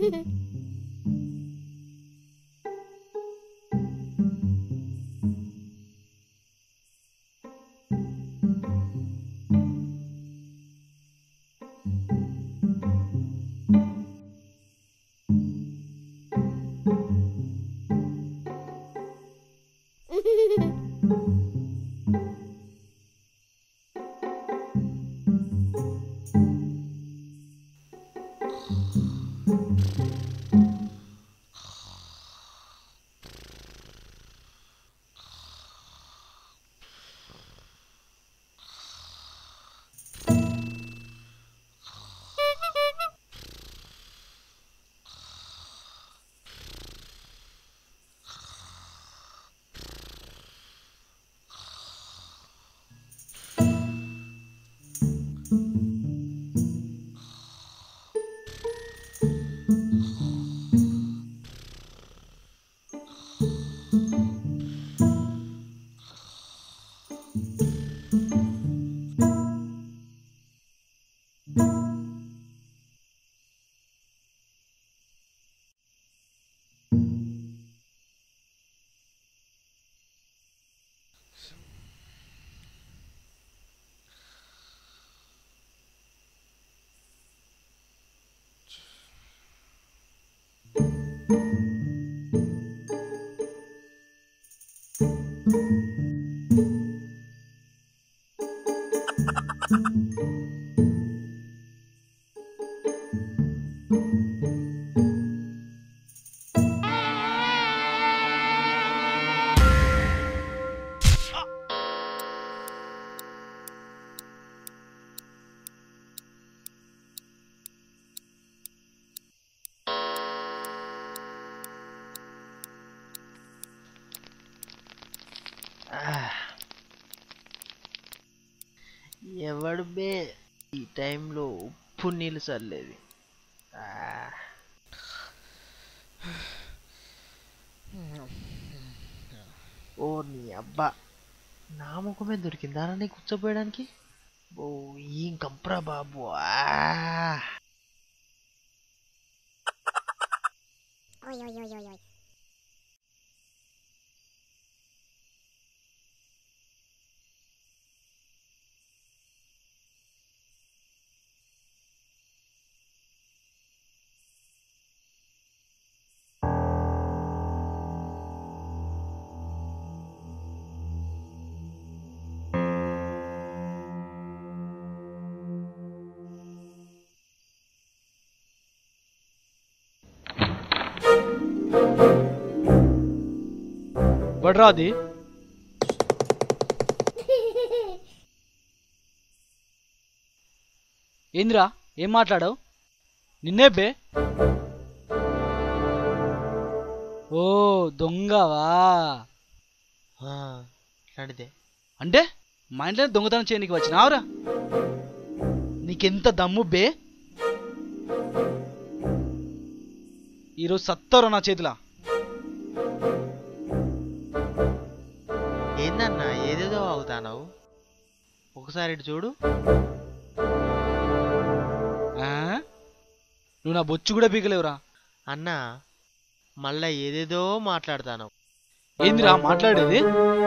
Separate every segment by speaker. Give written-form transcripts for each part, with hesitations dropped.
Speaker 1: ఎవడు బే ఈ టైంలో ఉప్పు నీళ్ళు చల్లేది? ఓ నీ అబ్బా, నా ముఖమే దొరికిందా నీ కూర్చోపోయడానికి? ఓ ఏం కంపరా బాబు.
Speaker 2: బడ్రాది ఏందిరా, ఏం మాట్లాడావు? నిన్నే బే. ఓ దొంగవా?
Speaker 1: అడిదే
Speaker 2: అంటే మా ఇంట్లో దొంగతనం చేయడానికి వచ్చినావురా? నీకెంత దమ్ము బే? ఈరోజు సత్తారు నా చేతిలా.
Speaker 1: ఏందన్నా ఏదేదో అవుతావు? ఒకసారి ఇటు చూడు.
Speaker 2: నువ్వు నా బొచ్చు కూడా పీకలేవురా
Speaker 1: అన్నా. మళ్ళా ఏదేదో మాట్లాడతాను.
Speaker 2: ఏందిరా మాట్లాడేది?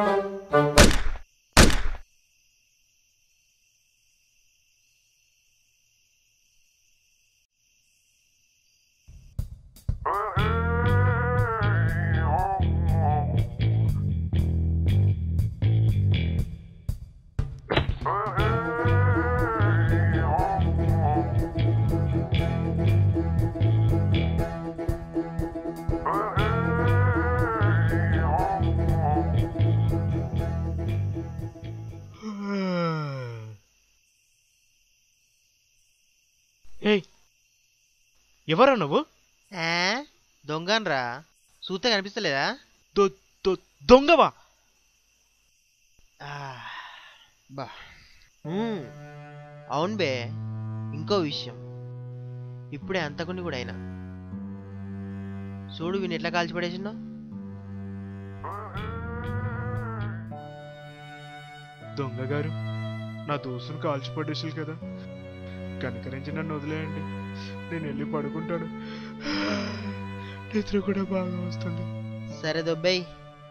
Speaker 3: ఎవరా నువ్వు?
Speaker 1: దొంగనరా, చూస్తే కనిపిస్తలేదా?
Speaker 3: దొంగవా?
Speaker 1: బా అవును బే. ఇంకో విషయం, ఇప్పుడే అంతకుని కూడా అయినా చూడు వీని ఎట్లా కాల్చి పడేసిందో.
Speaker 3: దొంగ గారు, నా దోస్తును కాల్చి పడేసారు కదా, కనుకరించి నన్ను వదిలేయండి, నేను వెళ్ళి పడుకుంటాను. నిద్ర కూడా బాగా వస్తుంది.
Speaker 1: సరే దొబ్బేయ్.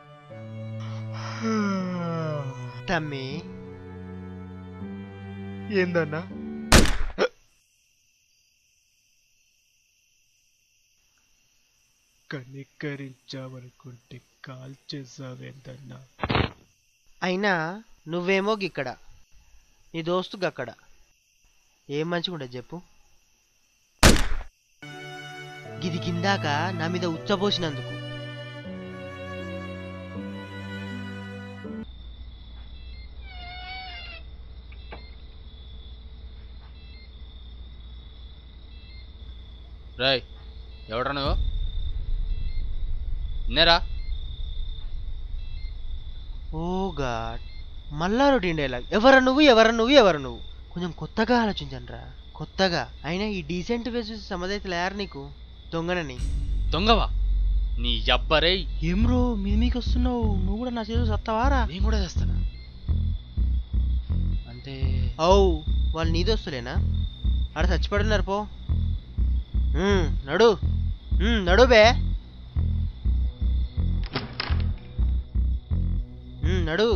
Speaker 1: తమ్మి
Speaker 3: ఏందన్నా? కనికరించామనుకుంటే కాల్ చేసావేందన్నా?
Speaker 1: అయినా నువ్వేమో గిక్కడ, నీ దోస్తు గక్కడ. ఏం మంచిగుండదు చెప్పు. గిది కిందాక నా మీద ఉచ్చబోసినందుకు.
Speaker 2: రాయ్ ఎవడ్రా నువ్వు? నేరా?
Speaker 1: ఓ గాడ్, మళ్ళా రొటీన్ డైలాగ్. ఎవరు నువ్వు, ఎవరు నువ్వు, ఎవరు నువ్వు? కొంచెం కొత్తగా ఆలోచించండి రా, కొత్తగా. అయినా ఈ డీసెంట్ వేసి సమదైతే లేరు నీకు దొంగనని.
Speaker 2: దొంగవా నీ అబ్బరే?
Speaker 1: ఏం రో మీకు వస్తున్నావు? నువ్వు కూడా నా చేతులు సత్తావారా?
Speaker 2: నేను కూడా చేస్తానా అంటే?
Speaker 1: అవు, వాళ్ళు నీ దోస్తులేనా? ఆడ చచ్చిపడున్నారు పో. నడు నడు బే, నడు.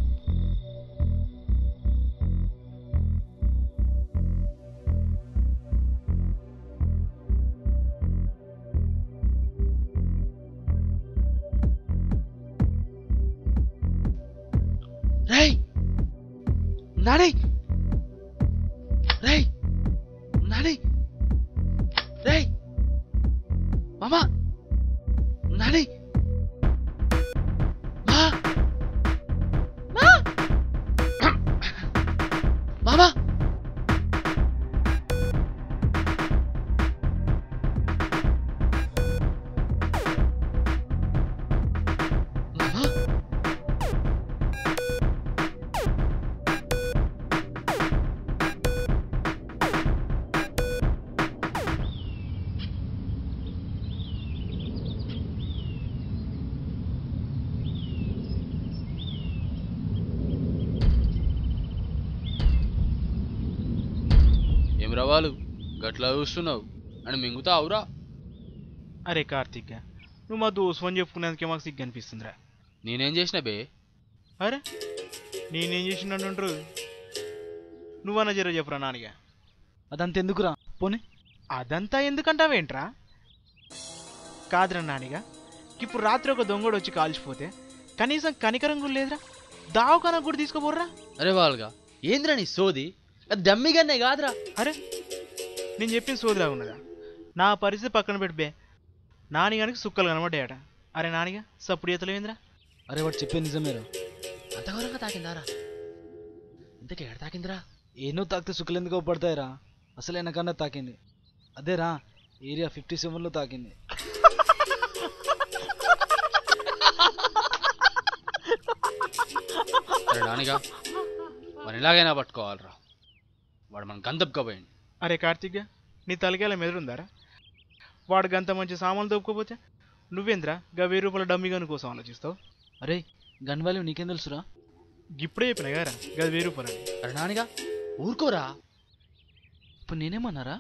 Speaker 2: రేయ్ నాని, రేయ్ నాని, రేయ్ మామా, నాని, మా మామా, ఏం రవాలు గట్లా చూస్తున్నావు అని మింగుతావురా?
Speaker 3: అరే కార్తీక్, నువ్వు మా దోస్తు అని చెప్పుకునేందుకే మాకు సిగ్గు అనిపిస్తుందిరా.
Speaker 2: నేనేం చేసిన బే?
Speaker 3: అరే నేనేం చేసినట్టుంటారు? నువ్వన్నా జర చెప్పురా నానిగా.
Speaker 2: అదంతా ఎందుకురా పోనీ?
Speaker 3: అదంతా ఎందుకంటావేంట్రా? కాదురా నానిగా, ఇప్పుడు రాత్రి ఒక దొంగడు వచ్చి కాల్చిపోతే కనీసం కనికరం కూడా లేదురా. దావకానా కూడా తీసుకుపోర్రా.
Speaker 2: అరే వాళ్ళగా ఏంద్రా నీ సోది? అది డమ్మిగానే కాదురా.
Speaker 3: అరే నేను చెప్పిన సోదిలా ఉన్నదా? నా పరిస్థితి పక్కన పెట్టిబే. నానిగానికి సుక్కలు కనబడ్డాయట. అరే నానిగా సప్పుడు ఈతలేవేంద్రా?
Speaker 2: అరే వాడు చెప్పే నిజమేరా. అంత ఘోరంగా తాకిందారా? ఇంతకీ ఎక్కడ తాకిందిరా?
Speaker 4: ఏనో తాకితే సుఖలు ఎందుకో పడతాయిరా, అసలు వెనకన్నా తాకింది. అదేరా ఏరియా 57లో తాకింది.
Speaker 2: అరే నానిగా మరి ఎలాగైనా పట్టుకోవాలరా, వాడు మన గంధపుకపోయింది.
Speaker 3: అరే కార్తీక్, నీ తలకేలా మెదురుందారా? వాడు గంత మంచి సామాన్లు దొప్పుకోపోతే నువ్వేంద్రా గా 1000 రూపాయల డమ్మి గన్ కోసం ఆలోచిస్తావు?
Speaker 4: అరే గన్ వాల్యూ నీకేం తెలుసురా?
Speaker 3: ఇప్పుడే చెప్పినా గారా గది 1000 రూపాయలు.
Speaker 2: అరే నానిగా ఊరుకోరా.
Speaker 4: ఇప్పుడు నేనేమన్నారా?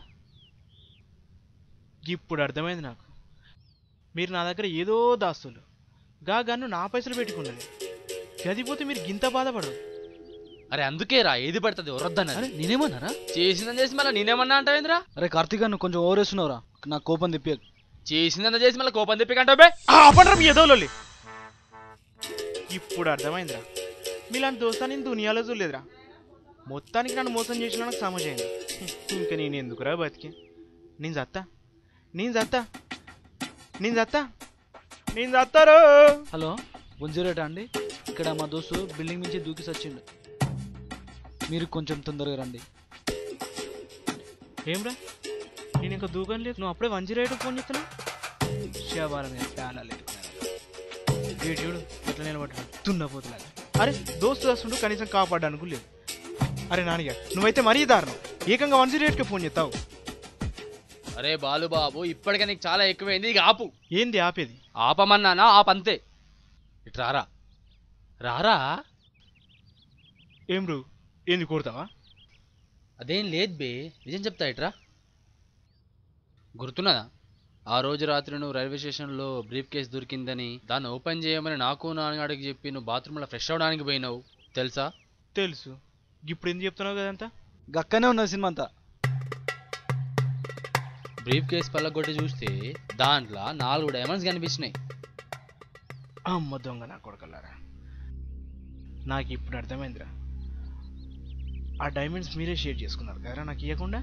Speaker 3: ఇప్పుడు అర్థమైంది నాకు. మీరు నా దగ్గర ఏదో దాస్తులు, గా గన్ను నా పైసలు పెట్టుకున్నది. గదిపోతే మీరు గింత బాధపడరు.
Speaker 2: అరే అందుకేరా ఏది పడుతుంది వరొద్దన్నది.
Speaker 4: అరే నేనేమన్నారా?
Speaker 2: చేసిందని చేసి మళ్ళీ నేనేమన్నా అంటావేంద్రా?
Speaker 4: అరే కార్తీక్ నువ్వు కొంచెం ఓవర్ వేస్తున్నావురా, నాకు కోపం తెప్పియకు.
Speaker 2: చేసిందన్న చేసి మళ్ళీ కోపం తెప్పికంటావు బే.
Speaker 3: అపండ్రా మీ ఎదోలోలి. ఇప్పుడు అర్థమైందిరా, మీలాంటి దోస్తా నేను దునియాలో చూడలేదురా. మొత్తానికి నన్ను మోసం చేసిన నాకు సమజైంది. ఇంకా నేను ఎందుకురా బతికి? నేను చత్తా, నేను చత్తా, నేను చత్తా, నేను చత్తారు.
Speaker 4: హలో 108 అండి, ఇక్కడ మా దోస్తు బిల్డింగ్ నుంచి దూకి సచ్చిండు, మీరు కొంచెం తొందరగా రండి.
Speaker 3: ఏమ్రా నేను ఇంకా దూకం లేదు, నువ్వు అప్పుడే 108 ఫోన్ చేస్తున్నావు? శవాల మీద ప్యాలా లేదు. వీడు చూడు ఎట్లా నిలబడ్డా తున్నపోతున్నా. అరే దోస్తు వస్తుండు, కనీసం కాపాడడానికి లేదు. అరే నానిగా నువ్వైతే మరీ దారుణం, ఏకంగా 108కి ఫోన్ చేస్తావు.
Speaker 2: అరే బాలు బాబు ఇప్పటికే నీకు చాలా ఎక్కువైంది, ఇక ఆపు.
Speaker 3: ఏంది ఆపేది?
Speaker 2: ఆపమన్నానా ఆపంతే. ఇటు రారా రారా.
Speaker 3: ఏం రూ, ఏంది కోరుతావా?
Speaker 2: అదేం లేదు బే, నిజం చెప్తా ఇట్రా. గుర్తున్నదా ఆ రోజు రాత్రి నువ్వు రైల్వే స్టేషన్లో బ్రీఫ్ కేస్ దొరికిందని దాన్ని ఓపెన్ చేయమని నాకు నాన్నగాడికి చెప్పి నువ్వు బాత్రూంలో ఫ్రెష్ అవడానికి పోయినావు తెలుసా?
Speaker 3: తెలుసు. ఇప్పుడు ఎందుకు చెప్తున్నావు కదంతా?
Speaker 4: గక్కనే ఉన్నది సినిమా అంతా.
Speaker 2: బ్రీఫ్ కేస్ పళ్ళగొట్టి చూస్తే దాంట్లో 4 డైమండ్స్ కనిపించినాయి.
Speaker 3: అమ్మ దొంగ నా కొడుకల్లారా, నాకు ఇప్పుడు అర్థమైందిరా. ఆ డైమండ్స్ మీరే షేర్ చేసుకున్నారు కదరా నాకు ఇవ్వకుండా.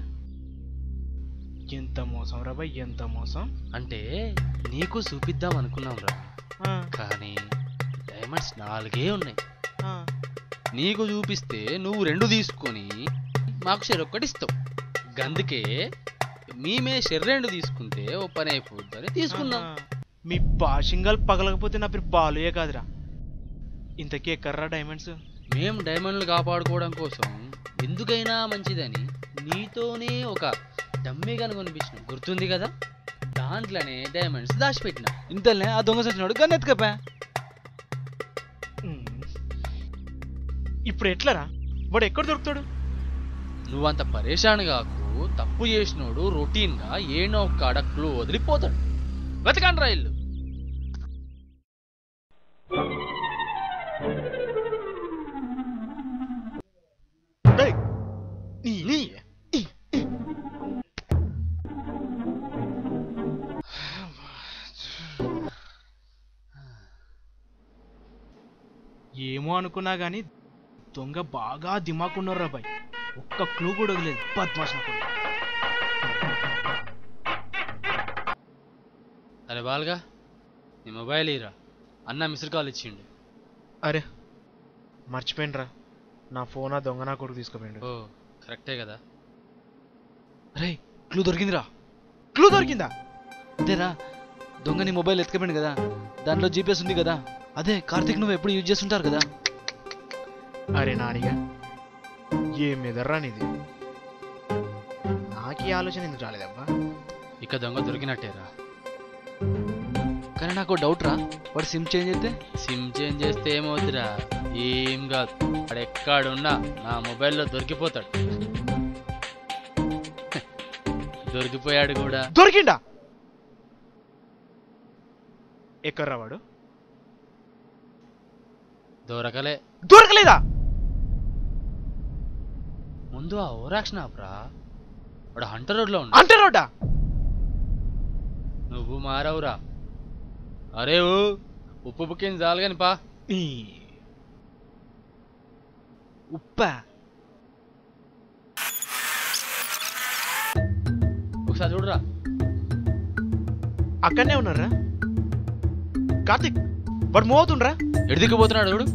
Speaker 3: ఎంత మోసం రా బాయ్, ఎంత మోసం.
Speaker 2: అంటే నీకు చూపిద్దాం అనుకున్నాం రా, కానీ డైమండ్స్ 4 ఉన్నాయి. నీకు చూపిస్తే నువ్వు 2 తీసుకొని మాకు షెర్ ఒక్కటి ఇస్తావు. గందుకే మేమే షెర్ 2 తీసుకుంటే ఓ పని అయిపోద్దని తీసుకున్నాం.
Speaker 3: మీ బాషింగాలు పగలకపోతే నా పేరు బాలుయే కాదురా. ఇంతకీ ఎక్కర్రా డైమండ్స్?
Speaker 2: మేము డైమండ్లు కాపాడుకోవడం కోసం ఎందుకైనా మంచిదని నీతోనే ఒక డమ్మీ గన్ కొనిపించినాం, గుర్తుంది కదా? దాంట్లోనే డైమండ్స్ దాచిపెట్టినా.
Speaker 4: ఇంతలనే ఆ దొంగ సచ్చినాడు గన్ ఎత్తుకపోయా.
Speaker 3: ఇప్పుడు ఎట్లరా? వాడు ఎక్కడ దొరుకుతాడు?
Speaker 2: నువ్వంత పరేషాన్ కాకు. తప్పు చేసినోడు రొటీన్గా ఏనో ఒక్కడ క్లూ వదిలిపోతాడు. వెతకండి రా ఇల్లు.
Speaker 3: ఏమో అనుకున్నా గానీ దొంగ బాగా దిమాకున్నారు రా బాయ్. ఒక్క క్లూ కూడా వదిలేదు. బద్మాష్ అనుకున్నా.
Speaker 2: అరే బాల్గా, నీ మొబైల్ ఇరా. అన్న మిస్డ్ కాల్ ఇచ్చిండు.
Speaker 3: అరే మర్చిపోయినరా, నా ఫోన్ ఆ దొంగ నా కొడుకు తీసుకుపోయిండు.
Speaker 2: ఓ కరెక్టే కదా.
Speaker 4: రే క్లూ దొరికిందిరా.
Speaker 3: క్లూ దొరికిందా?
Speaker 4: అదేరా, దొంగ నీ మొబైల్ ఎత్తుకపోయింది కదా, దాంట్లో జీపీఎస్ ఉంది కదా. అదే కార్తీక్ నువ్వు ఎప్పుడు యూజ్ చేస్తుంటారు కదా.
Speaker 3: అరే నానిగా, ఏ మెదర్రా నీది? నాకీ ఆలోచన ఎందుకు రాలేదబ్బా?
Speaker 2: ఇక దొంగ దొరికినట్టేరా.
Speaker 4: కానీ నాకు డౌట్ రా, వాడు సిమ్ చేంజ్ అయితే?
Speaker 2: సిమ్ చేంజ్ చేస్తే ఏమవుతురా? ఏం కాదు, వాడు ఎక్కడున్నా నా మొబైల్లో దొరికిపోతాడు. దొరికిపోయాడు కూడా.
Speaker 3: దొరికిండా? ఎక్కడ్రా వాడు?
Speaker 2: దొరకలే.
Speaker 3: దొరకలేదా?
Speaker 2: ముందు ఆ ఓరాక్షన్ ఆపరా. వాడు హంటర్ రోడ్లో ఉన్నా.
Speaker 3: అంటే రోడ్డా?
Speaker 2: నువ్వు మారవురా. అరే ఉప్పు బుక్కింది చాలు కాని పా.
Speaker 3: ఉప్పా?
Speaker 2: ఒకసారి చూడరా.
Speaker 3: అక్కడనే ఉన్నారా? కార్తిక్, వాడు మూవ్ అవుతుండ్రా.
Speaker 2: ఎడిదిక్కిపోతున్నాడు చూడు.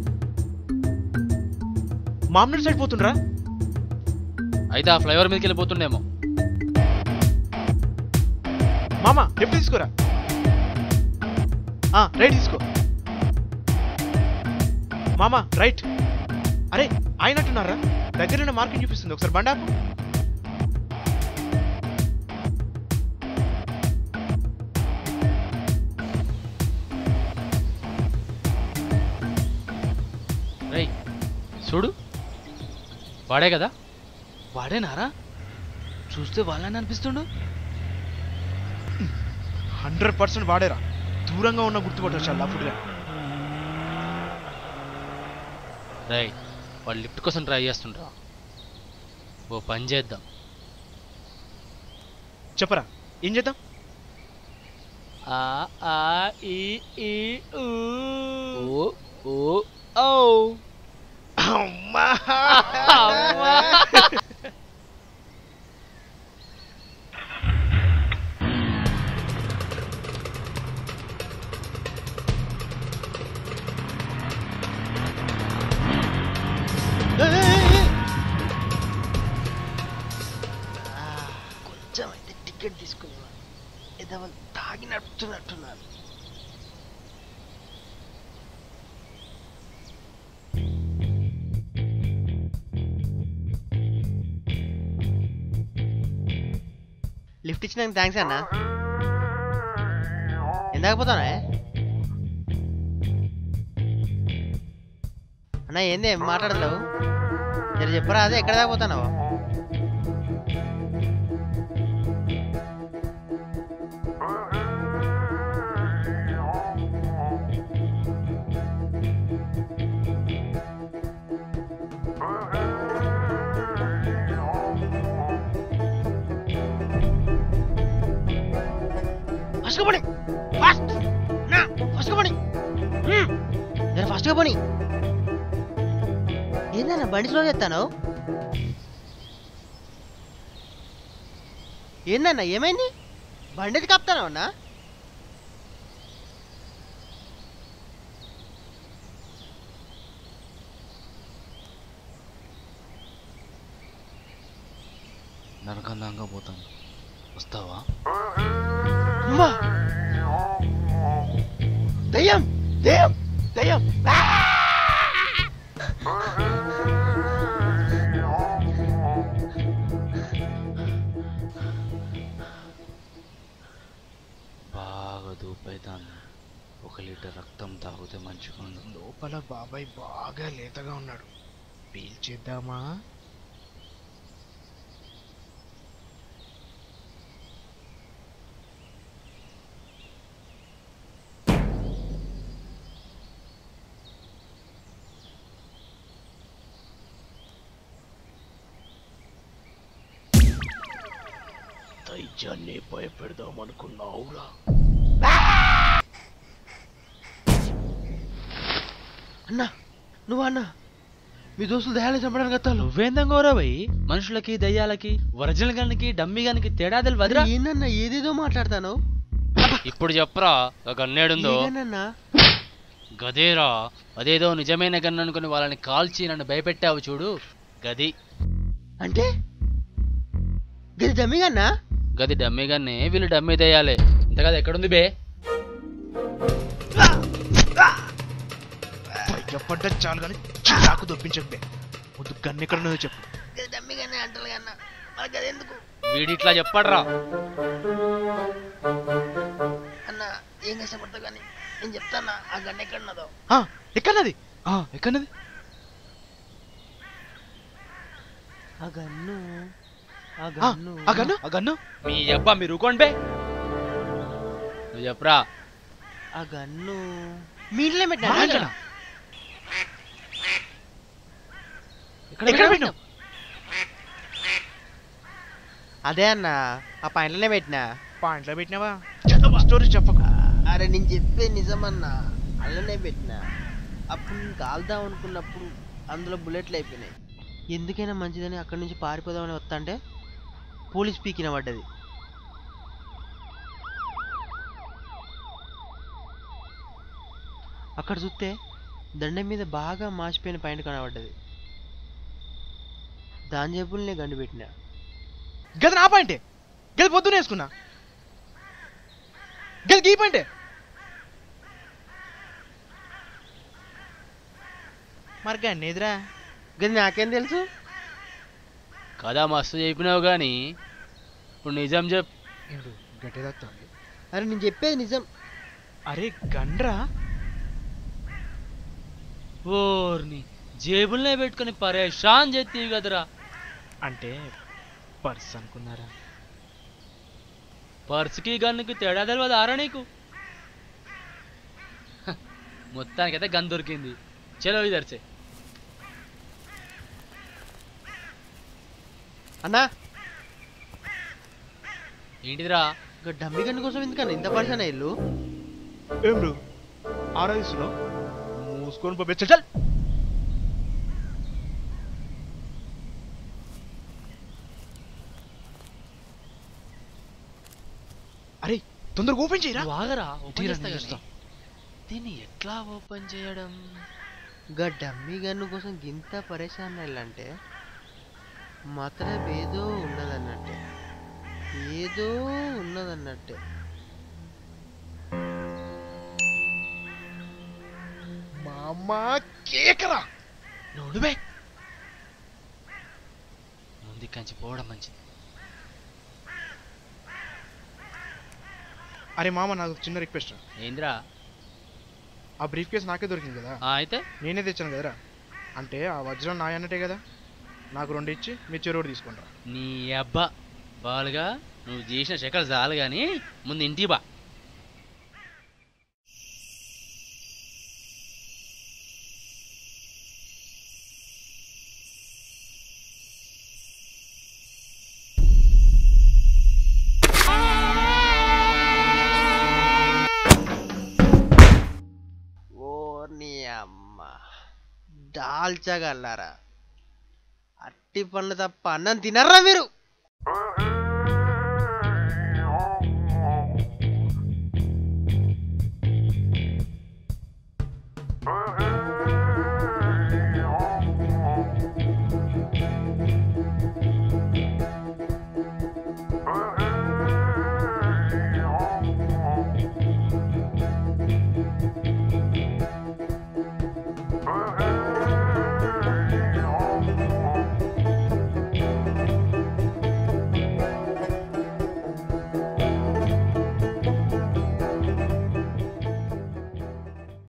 Speaker 3: మామూలు సైడ్ పోతుండ్రా.
Speaker 2: అయితే ఆ ఫ్లైఓవర్ మీదకి వెళ్ళిపోతుండేమో.
Speaker 3: మామ లెఫ్ట్ తీసుకోరా. రైట్ తీసుకో మామ, రైట్. అరే అయినట్టున్నారా? దగ్గర మార్కింగ్ చూపిస్తుంది, ఒకసారి బండి ఆపు.
Speaker 2: రై చూడు, వాడే కదా.
Speaker 4: వాడేనారా? చూస్తే వాళ్ళని అనిపిస్తుండు.
Speaker 3: 100% వాడేరా. దూరంగా ఉన్న గుర్తుపట్టచ్చు అలా ఫుడ్గా.
Speaker 2: రై వాళ్ళు లిఫ్ట్ కోసం ట్రై చేస్తుండ్రా. ఓ పని చేద్దాం.
Speaker 3: చెప్పరా ఏం చేద్దాం?
Speaker 2: ఆ ఆ ఈ ఈ ఊ ఓ ఓ ఓ.
Speaker 3: అమ్మా
Speaker 2: అమ్మా.
Speaker 1: కొంచెం అయితే టికెట్ తీసుకునేవా? ఏదో తాగి నడుపుతున్నట్టున్నారు. లిఫ్ట్ ఇచ్చినందుకు థ్యాంక్స్ అన్నా. ఎందాక పోతానే అన్నా? ఏంది ఏం మాట్లాడలేవు? జర చెప్పరా, అదే ఎక్కడ దాకా పోతున్నావు? ఫాస్ట్గా పోనీ ఫాస్ట్ నా ఫాస్ట్గా పోనీ నేను ఫాస్ట్గా పోనీ ఏందన్నా బండి స్లో చేస్తాను ఏందన్నా ఏమైంది బండి ఎత్తి కాపుతానా అన్నా
Speaker 2: నరకందంగా పోతాను వస్తావా
Speaker 1: నువ్వా దయ్యం దయ్యం దయ్యం
Speaker 2: బాగా దూపైతాను 1 లీటర్ రక్తం తాగితే మంచిగా
Speaker 3: లోపల బాబాయ్ బాగా లేతగా ఉన్నాడు పీల్చేద్దామా దైత్యాన్ని భయపెడదాం అనుకున్నావురా
Speaker 1: అన్నా నువ్వా అన్నా మీ దోస్తులు దయాలు చంపడానికి వస్తాను
Speaker 2: నువ్వేందం గౌరవయ్యి మనుషులకి దయ్యాలకి ఒరిజినల్ గన్కి డమ్మి గన్కి తేడా తెలియదురా
Speaker 1: ఏందన్నా ఏదేదో మాట్లాడతాను
Speaker 2: ఇప్పుడు చెప్పరా ఒక గన్నేడుందో
Speaker 1: ఏదన్నా
Speaker 2: గదేరా అదేదో నిజమైన గన్ అనుకుని వాళ్ళని కాల్చి నన్ను భయపెట్టావు చూడు గది
Speaker 1: అంటే గది దమ్మిగన్నా
Speaker 2: గది డమ్మి గన్నే వీళ్ళు డమ్మి దయ్యాలే ఇంత కదా ఎక్కడుంది బే
Speaker 3: చెప్పంటే చాలు కానీ చిరాకు దొప్పించే ముందు గన్ను ఎక్కడ ఉన్నదో చెప్పు
Speaker 1: దమ్మిగన్నే అంటారు కన్నా మరి గది ఎందుకు
Speaker 2: వీడిట్లా చెప్పడ్రా
Speaker 1: అన్నా ఏం కష్టపడతావు కానీ నేను చెప్తానా ఆ గన్ను ఎక్కడున్నదో
Speaker 3: ఎక్కడది ఎక్కడది
Speaker 1: ఆ గన్ను ఆ
Speaker 3: గన్ను ఆ గన్ను
Speaker 2: మీ అబ్బా మీరు ఊకోండి బే నువ్వు చెప్పరా
Speaker 1: ఆ గన్ను మీ ఇంట్లో పెట్టినా
Speaker 3: ఎక్కడ పెట్టినావు
Speaker 1: అదే అన్న ఆ పాయింట్లోనే పెట్టినా
Speaker 3: పాయింట్లో పెట్టినావా స్టోరీ చెప్పకు
Speaker 1: అరే నేను చెప్పే నిజమన్నా అల్లనే పెట్టినా అప్పుడు నేను కాల్దాం అనుకున్నప్పుడు అందులో బుల్లెట్లు అయిపోయినాయి ఎందుకైనా మంచిదని అక్కడి నుంచి పారిపోదామని వస్తా అంటే పోలీస్ పీకిన పడ్డది అక్కడ చూస్తే దండం మీద బాగా మాసిపోయిన పాయింట్ కనబడ్డది దాని జబ్బులు నేను గండి పెట్టినా
Speaker 3: గది నా పాయింటే గది పొద్దున వేసుకున్నా గది ఈ పాయింటే మరి గన్ని ఎదురా
Speaker 1: గది నాకేం తెలుసు
Speaker 2: కదా మస్తు చెప్పినావు కానీ ఇప్పుడు నిజం చెప్
Speaker 3: గట్టేదత్తాంది
Speaker 1: అరే నేను చెప్పేది నిజం
Speaker 3: అరే గండ్రా
Speaker 2: ఓర్ని జేబుల్నే పెట్టుకుని పరేషాన్ చేస్తీవి కదరా
Speaker 3: అంటే పర్స్ అనుకున్నారా
Speaker 2: పర్సుకి గన్నుకి తేడా తెలియదు ఆరా నీకు మొత్తానికైతే గన్ దొరికింది చలో ఇదర్చే
Speaker 1: అన్నా
Speaker 2: ఏంటిదిరా
Speaker 1: డమ్మి గన్ను కోసం ఎందుకన్నా ఇంత పరిశాన ఇల్లు
Speaker 3: ఏం బ్రో ఆరాధిస్తున్నావు మూసుకొని పంపించ చల్ అరే తొందరగా ఓపెన్ చేయరా
Speaker 2: ఆగరా ఓపెన్
Speaker 3: తీరా
Speaker 2: చేస్తా
Speaker 3: నేను
Speaker 2: గానీ.
Speaker 3: చూస్తా.
Speaker 2: దీన్ని ఎట్లా ఓపెన్ చేయడం
Speaker 1: గా డమ్మి గన్ను కోసం గింత పరేషాన్ అంటే మాత్రం ఏదో ఉన్నదన్నట్టే ఏదో ఉన్నదన్నట్టే
Speaker 3: మా అమ్మ కేకరా
Speaker 2: నోడుబే ముందు కంచి పోవడం మంచిది
Speaker 3: అరే మామ నాకు చిన్న రిక్వెస్ట్
Speaker 2: ఏంద్రా
Speaker 3: ఆ బ్రీఫ్ కేస్ నాకే దొరికింది కదా
Speaker 2: అయితే
Speaker 3: నేనే తెచ్చాను కదరా అంటే ఆ వజ్రం నా అన్నట్టే కదా నాకు 2 ఇచ్చి మీ చెరువుడు తీసుకుంటా
Speaker 2: నీ అబ్బా బాలుగా నువ్వు చేసిన శకలు చాలు కానీ ముందు ఇంటికి బా
Speaker 1: దాల్చగలరా అట్టి పండ్లు తప్ప అన్నం తినర్రా మీరు